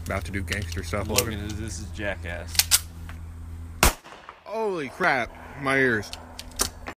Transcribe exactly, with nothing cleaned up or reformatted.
about to do gangster stuff. Logan, this is Jackass. Holy crap, my ears.